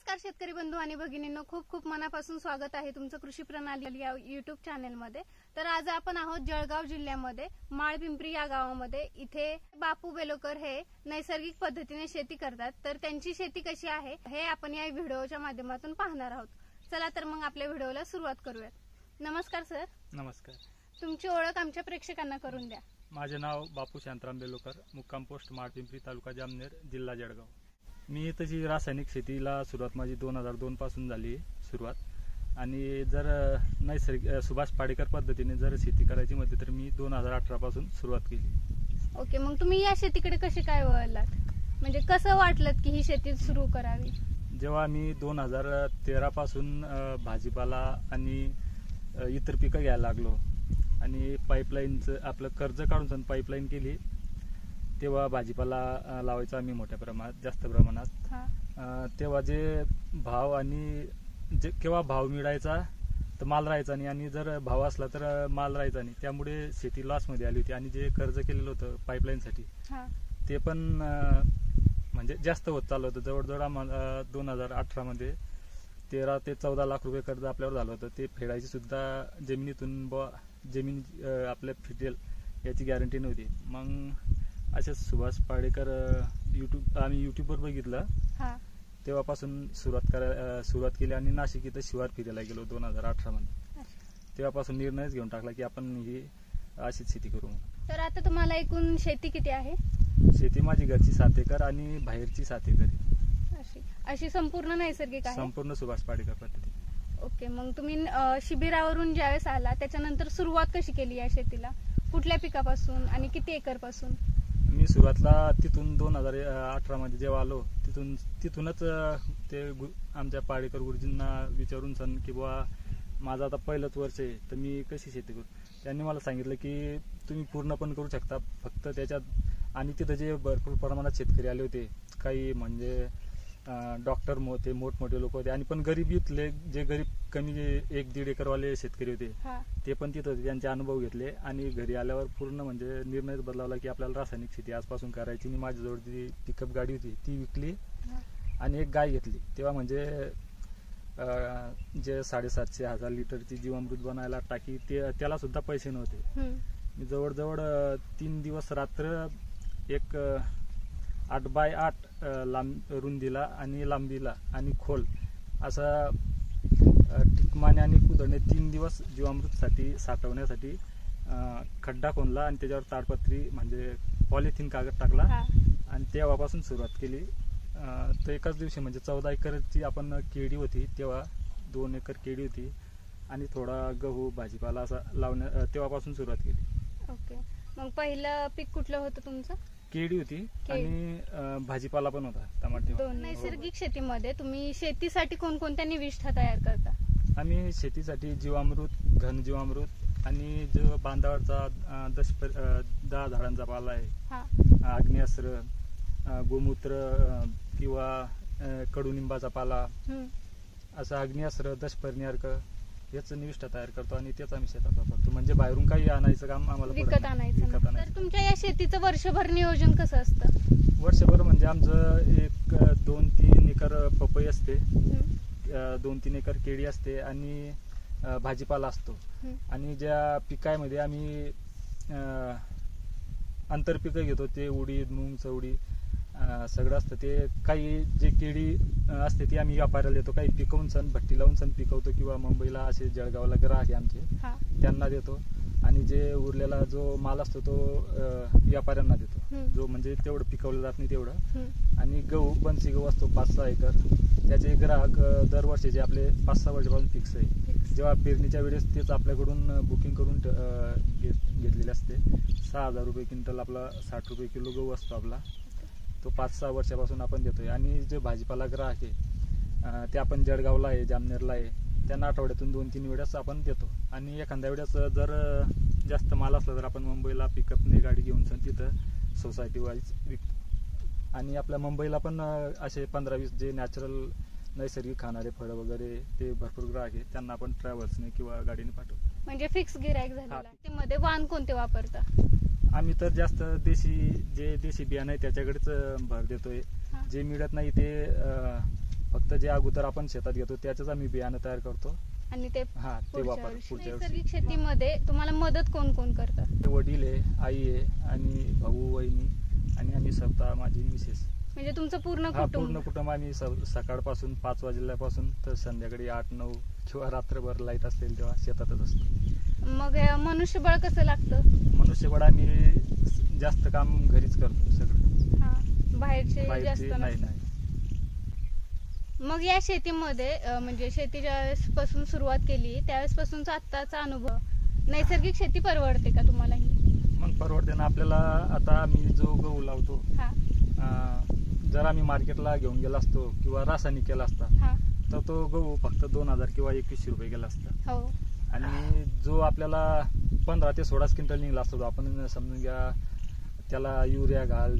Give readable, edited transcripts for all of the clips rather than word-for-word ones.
नमस्कार शेतकरी बंधू आणि भगिनींनो, खूप खूप मनापासून स्वागत आहे तुमचं कृषी प्रणाली या युट्यूब चॅनलमध्ये। तर आज आपण आहोत जळगाव जिल्ह्यामध्ये माळपिंपरी या गावामध्ये। इथे बापू बेलोकर हे नैसर्गिक पद्धतीने शेती करतात। तर त्यांची शेती कशी आहे हे आपण या व्हिडिओच्या माध्यमातून पाहणार आहोत। चला तर मग आपल्या व्हिडिओला सुरुवात करूयात। नमस्कार सर। नमस्कार। तुमची ओळख आमच्या प्रेक्षकांना करून द्या। माझे नाव बापू शांताराम बेलोकर, मुक्काम पोस्ट माळपिंपरी, तालुका जामनेर, जिल्हा जळगाव। मी तशी रासायनिक शेतीला सुरुवात माझी 2002 पासून झाली सुरुवात। आणि जर नैसर्गिक सुभाष पाडेकर पद्धतीने जर शेती करायची म्हटली तर मी 2018 पासून सुरुवात केली। ओके, मग तुम्ही या शेतीकडे कसे काय वळलात? म्हणजे कसं वाटलं की ही शेती सुरू करावी? जेव्हा मी 2013 पासून भाजीपाला आणि इतर पिकं घ्यायला लागलो आणि पाईपलाईनचं आपलं कर्ज काढून पाईपलाईन केली, तेव्हा भाजीपाला लावायचा आम्ही मोठ्या प्रमाणात, जास्त प्रमाणात। तेव्हा जे भाव आणि जे केव्हा भाव मिळायचा तर माल राहायचा नाही, आणि जर भाव असला तर माल राहायचा नाही। त्यामुळे शेती लॉसमध्ये आली होती। आणि जे कर्ज केलेलं होतं पाईपलाईनसाठी ते पण म्हणजे जास्त होत चाललं होतं। जवळजवळ आम्हाला 2018 मध्ये 13 ते 14 लाख रुपये कर्ज आपल्यावर झालं होतं। ते फेडायची सुद्धा जमिनीतून जमीन आपल्या फिटेल याची गॅरंटी नव्हती। मग असे सुभाष पाडेकर आम्ही युट्यूबवर बघितलं, तेव्हापासून सुरुवात केली आणि नाशिक इथं शिवार फिरायला गेलो 2018 मध्ये। तेव्हापासून निर्णयच घेऊन टाकला की आपण ही अशीच शेती करू। तर आता तुम्हाला एकूण शेती किती आहे? शेती माझी घरची 7 एकर आणि बाहेरची 7 एकर अशी संपूर्ण नैसर्गिक आहे? संपूर्ण सुभाष पाडेकर पद्धती। ओके, मग तुम्ही शिबिरावरून ज्यावेळेस आला त्याच्यानंतर सुरुवात कशी केली या शेतीला? कुठल्या पिकापासून आणि किती एकर पासून? मी सुरुवातला तिथून 2018 मध्ये जेव्हा आलो तिथूनच ते आमच्या पाडेकर गुरुजींना विचारून सन की बुवा माझं आता पहिलंच वर्ष आहे तर मी कशी शेती करू। त्यांनी मला सांगितलं की तुम्ही पूर्ण पण करू शकता, फक्त त्याच्यात। आणि तिथं जे भरपूर प्रमाणात शेतकरी आले होते, काही म्हणजे डॉक्टर होते, मोठमोठे लोक होते, आणि पण गरीबीतले जे गरीब कमी 1-1.5 एकरवाले शेतकरी होते ते पण तिथं होते। त्यांचे अनुभव घेतले आणि घरी आल्यावर पूर्ण म्हणजे निर्णयच बदलावला की आपल्याला रासायनिक शेती आजपासून करायची। मी माझ्याजवळ जी पिकअप गाडी होती ती विकली आणि एक गाय घेतली। तेव्हा म्हणजे जे 750-1000 लिटरची जीवामृत बनायला टाकी त्याला सुद्धा पैसे नव्हते। मी जवळजवळ 3 दिवस रात्र एक 8x8 रुंदीला आणि लांबीला आणि खोल असा टिकमाने आणि कुदळणे 3 दिवस जीवामृतसाठी साठवण्यासाठी खड्डा खोनला आणि त्याच्यावर ताडपत्री म्हणजे पॉलिथिन कागद टाकला आणि तेव्हापासून सुरुवात केली। तर एकाच दिवशी म्हणजे 14 एकरची आपण केळी होती, तेव्हा 2 एकर केळी होती आणि थोडा गहू भाजीपाला असा लावण्या तेव्हापासून सुरुवात केली। ओके, मग पहिलं पीक कुठलं होतं तुमचं? केळी होती आणि भाजीपाला पण होता, टमाटे। नैसर्गिक शेतीमध्ये तुम्ही शेतीसाठी कोणकोणत्या निविष्ठा तयार करता? आम्ही शेतीसाठी जीवामृत, घन जीवामृत आणि जो बांधावरचा 10 झाडांचा पाला आहे, आग्नेयास्त्र, गोमूत्र किंवा कडुनिंबाचा पाला, असं आग्नेयास्त्र, दशपर्णी याच निविष्ठा तयार करतो आणि तेच आम्ही शेतात वापरतो। म्हणजे बाहेरून काही आणायचं काम आम्हाला विकत आणायचं। तर तुमच्या या शेतीचं वर्षभर नियोजन कसं असतं? वर्षभर म्हणजे आमचं एक 2-3 एकर पपई असते, 2-3 एकर केळी असते आणि भाजीपाला असतो। आणि ज्या पिकामध्ये आम्ही आंतरपिकं घेतो ते उडीद, मूग, चवडी सगळं असतं। ते काही जे केळी असते ती आम्ही व्यापाऱ्याला देतो, काही पिकवून सण भट्टी लावून सण पिकवतो किंवा मुंबईला असे जळगावला ग्राहक आहे आमचे त्यांना देतो। आणि जे उरलेला जो माल असतो तो व्यापाऱ्यांना देतो, जो म्हणजे तेवढं पिकवलं जात नाही तेवढं। आणि गहू, बनसी गहू असतो 5-6 एकर, त्याचे ग्राहक दरवर्षीचे आपले 5-6 वर्षापासून फिक्स आहे। जेव्हा पेरणीच्या वेळेस तेच आपल्याकडून बुकिंग करून घेतलेले असते। 6000 रुपये क्विंटल आपला 60 रुपये किलो गहू असतो आपला, तो 5-6 वर्षापासून आपण देतोय। आणि जे भाजीपाला ग्राहक आहे ते आपण जळगावला आहे, जामनेरला आहे, त्यांना आठवड्यातून 2-3 वेळेस आपण देतो। आणि एखाद्या वेळेस जर जास्त माल असला तर आपण मुंबईला पिकअपने गाडी घेऊन तिथं सोसायटी वाईज विकतो। आणि आपल्या मुंबईला पण असे 15-20 जे नॅचरल नैसर्गिक खाणारे फळं वगैरे ते भरपूर ग्राहक आहे, त्यांना आपण ट्रॅव्हल्सने किंवा गाडीने पाठवतो। म्हणजे फिक्स गिराईक झालेला। त्यामध्ये वाण कोणते वापरता? आम्ही तर जास्त देशी बियाणं आहे त्याच्याकडेच भर देतोय। जे मिळत नाही ते फक्त जे अगोदर आपण शेतात घेतो त्याचंच आम्ही बियाणं तयार करतो आणि ते हा ते पुढच्या वापर वर्षी. पुढच्या नैसर्गिक वर्षी. शेतीमध्ये तुम्हाला मदत कोण कोण करतं? वडील आहे, आई आहे आणि भाऊ वहिनी आणि आम्ही स्वतः माझी मिसेस. म्हणजे तुमचं पूर्ण हा कुटुंब? पूर्ण कुटुंब आम्ही सकाळपासून 5 वाजल्यापासून तर संध्याकाळी 8-9 किंवा रात्रभर लाईट असेल तेव्हा शेतातच असतो. मग मनुष्यबळ कसं लागतं? मनुष्यबळ आम्ही जास्त काम घरीच करतो सगळं. हा, बाहेरचे बाहेरचे जास्त नाही नसतं. नाही. मग या शेतीमध्ये म्हणजे शेती ज्यावेळेस पासून सुरुवात केली त्यावेळेसपासूनचा आत्ताचा अनुभव, नैसर्गिक शेती परवडते का तुम्हाला ही? मग परवडते ना आपल्याला. आता आम्ही जो गहू लावतो हा जर आम्ही मार्केटला घेऊन गेला असतो किंवा रासायनिक केला असता हा तर तो गहू फक्त 2000 किंवा 2100 रुपये गेला असता. हो. आणि जो आपल्याला 15 ते 16 क्विंटल निघला असतो तो आपण समजून घ्या त्याला युरिया घाल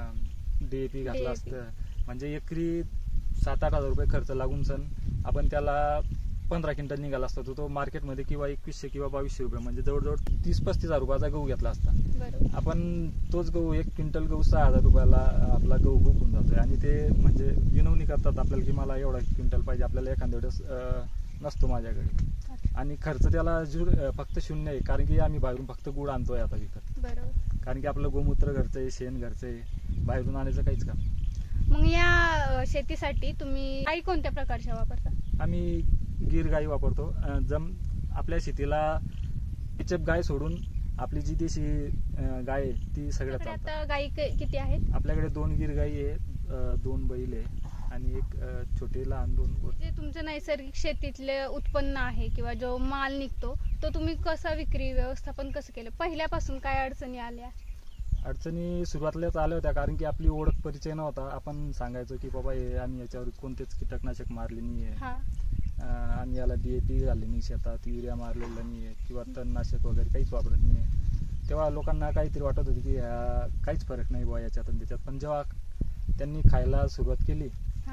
DAP घातलं DAP. असतं म्हणजे एकरी 7-8 हजार रुपये खर्च लागून सण आपण त्याला 15 क्विंटल निघाला असतो तो मार्केटमध्ये किंवा 2100 किंवा 2200 रुपये म्हणजे जवळजवळ 30-35 हजार रुपयाचा गहू घेतला असता. बरोबर. आपण तोच गहू 1 क्विंटल गहू 6000 रुपयाला आपला गहू विकून जातोय आणि ते म्हणजे विनवणी करतात आपल्याला की मला एवढा क्विंटल पाहिजे, आपल्याला एखाद्या वेळेस नसतो माझ्याकडे आणि खर्च त्याला फक्त 0 आहे कारण की आम्ही बाहेरून फक्त गुळ आणतोय आता विकत. बरोबर. कारण की आपलं गोमूत्र घरचं आहे, शेण घरचं आहे, बाहेरून आणायचं काहीच काम. मग या शेतीसाठी तुम्ही गाई कोणत्या प्रकारच्या वापरता? आम्ही गीर गाई वापरतो. आपल्या शेतीला पिचप गाय सोडून आपली जी देशी गाय आहे ती सगळ्यात आपल्याकडे चालतात. आता गाई किती आहेत? आपल्याकडे 2 गीर गाई आहे, 2 बैल आहे आणि एक छोटे लहान 2 गोर. जे तुमचं नैसर्गिक शेतीतले उत्पन्न आहे किंवा जो माल निघतो तो तुम्ही कसा विक्री व्यवस्थापन कसं केलं? पहिल्यापासून काय अडचणी आल्या? अडचणी सुरुवातीलाच आल्या होत्या कारण की आपली ओळख परिचय नव्हता. आपण सांगायचो की बाबा हे आम्ही याच्यावर कोणतेच कीटकनाशक मारले नाही आहे, आम्ही याला DAP घालले नाही शेतात, युरिया मारलेला नाही आहे किंवा तणनाशक वगैरे काहीच वापरत नाही आहे. तेव्हा लोकांना काहीतरी वाटत होतं की काहीच फरक नाही बुवा याच्यात आणि त्याच्यात. पण जेव्हा त्यांनी खायला सुरुवात केली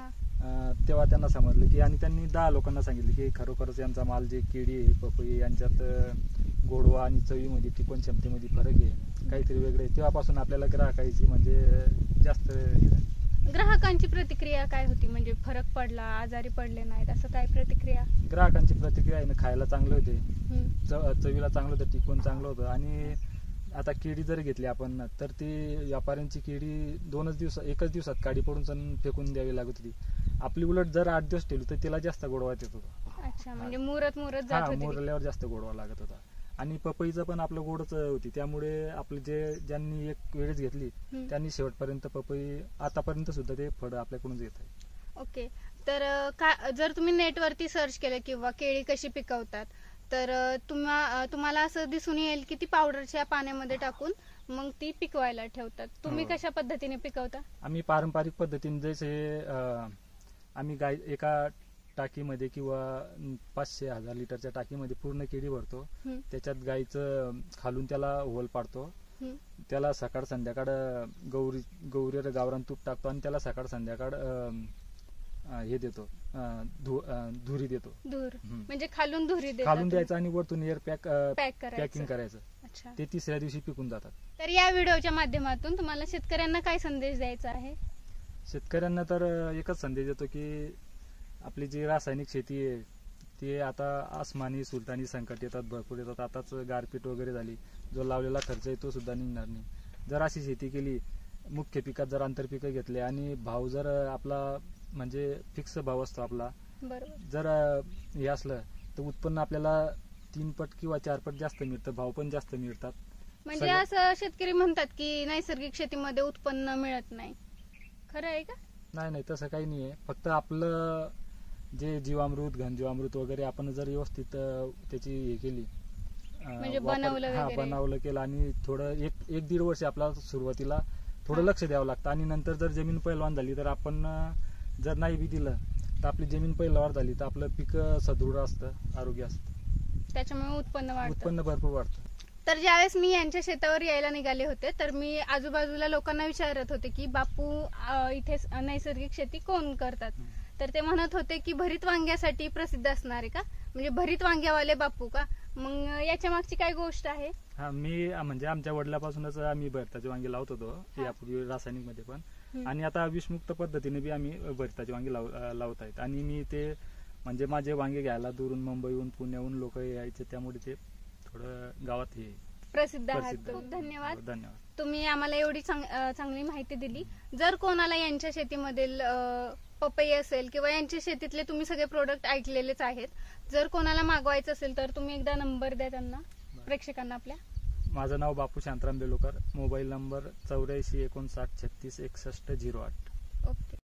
तेव्हा त्यांना समजलं की आणि त्यांनी 10 लोकांना सांगितलं की खरोखरच यांचा माल जे केळी आहे पपई यांच्यात गोडवा आणि चवीमध्ये टिकवण क्षमतेमध्ये फरक आहे, काहीतरी वेगळं आहे. तेव्हापासून आपल्याला ग्राहकाची म्हणजे जास्त हे झाली. ग्राहकांची प्रतिक्रिया काय होती? म्हणजे फरक पडला, आजारी पडले नाहीत असं काय प्रतिक्रिया? ग्राहकांची प्रतिक्रिया आहे ना, खायला चांगले होते, चवीला चांगलं होतं, टिकवण चांगलं होतं. आणि आता केळी जर घेतली आपण तर ती व्यापाऱ्यांची केळी 1च दिवसात काडी पडून फेकून द्यावी लागत होती. आपली उलट जर 8 दिवस ठेवली तर तिला जास्त गोडवा येत होता. अच्छा, म्हणजे मुरत जात होती. मुरल्यावर जास्त गोडवा लागत होता. आणि पपईचं पण आपलं गोडच होती त्यामुळे आपले ज्यांनी एक वेळेस घेतली त्यांनी शेवटपर्यंत पपई आतापर्यंत सुद्धा ते फळ आपल्याकडूनच येत आहे. ओके. तर जर तुम्ही नेटवरती सर्च केलं किंवा केळी कशी पिकवतात तर तुम्हाला असं दिसून येईल की ती पावडरच्या पाण्यामध्ये टाकून मग ती पिकवायला ठेवतात. तुम्ही कशा पद्धतीने पिकवता? आम्ही पारंपरिक पद्धतीने जसे आम्ही गाय एका टाकीमध्ये किंवा 500-1000 लिटरच्या टाकीमध्ये पूर्ण केळी भरतो, त्याच्यात गाईचं खालून त्याला होल पाडतो, त्याला सकाळ संध्याकाळ गौरी गावरान तूप टाकतो आणि त्याला सकाळ संध्याकाळ हे देतो, धुरी देतो. धूर म्हणजे खालून धुरी खालून द्यायचं आणि वरतून एअर पॅकिंग करायचं. ते 3ऱ्या दिवशी पिकून जातात. तर या व्हिडिओच्या माध्यमातून तुम्हाला शेतकऱ्यांना काय संदेश द्यायचा आहे? शेतकऱ्यांना तर एकच संदेश देतो की आपली जी रासायनिक शेती आहे ती आता आसमानी सुलतानी संकट येतात, भरपूर येतात. आताच गारपीट वगैरे झाली, जो लावलेला खर्च आहे तो सुद्धा निघणार नाही. जर अशी शेती केली, मुख्य पिकात जर आंतरपिकं घेतले आणि भाव जर आपला म्हणजे फिक्स भाव असतो आपला, जर हे असलं तर उत्पन्न आपल्याला 3 पट किंवा 4 पट जास्त मिळतं, भाव पण जास्त मिळतात. म्हणजे असं शेतकरी म्हणतात की नैसर्गिक शेतीमध्ये उत्पन्न मिळत नाही, खरं आहे का? नाही, तसं काही नाही आहे. फक्त आपलं जे जीवामृत, घनजीवामृत वगैरे आपण जर व्यवस्थित त्याची हे केली, म्हणजे बनवलं केलं आणि थोडं 1-1.5 वर्ष आपल्याला सुरुवातीला थोडं लक्ष द्यावं लागतं आणि नंतर जर जमीन पैलवान झाली तर आपण जर नाही बी दिलं तर आपली जमीन पैलवान झाली तर आपलं पीक सदृढ असतं, आरोग्य असतं, त्याच्यामुळे उत्पन्न भरपूर वाढतं. तर ज्यावेळेस मी यांच्या शेतावर यायला निघाले होते तर मी आजूबाजूला लोकांना विचारत होते की बापू इथे नैसर्गिक शेती कोण करतात, तर ते म्हणत होते की भरीत वांग्यासाठी प्रसिद्ध असणारे का, म्हणजे भरीत वांग्यावाले बापू का? मग याच्या मागची काय गोष्ट आहे? मी म्हणजे आमच्या वडिलापासूनच आम्ही भरताचे वांगे लावत होतो यापूर्वी रासायनिक मध्ये पण. आणि आता विषमुक्त पद्धतीने बी आम्ही भरताची वांगी लावत आहेत. आणि मी ते म्हणजे माझे वांगे घ्यायला दुरून मुंबईहून पुण्याहून लोक यायचे, त्यामुळे ते थोडं गावात हे प्रसिद्ध आहात. प्रसिद्ध खूप आहे. धन्यवाद. हो, धन्यवाद. तुम्ही आम्हाला एवढी चांगली माहिती दिली. जर कोणाला यांच्या शेतीमधील पपई असेल किंवा यांच्या शेतीतले तुम्ही सगळे प्रोडक्ट ऐकलेलेच आहेत, जर कोणाला मागवायचं असेल तर तुम्ही एकदा नंबर द्या त्यांना, प्रेक्षकांना आपल्या. माझं नाव Bapu Shantaram Belokar, mobile number 84 59 36 61 08. Okay.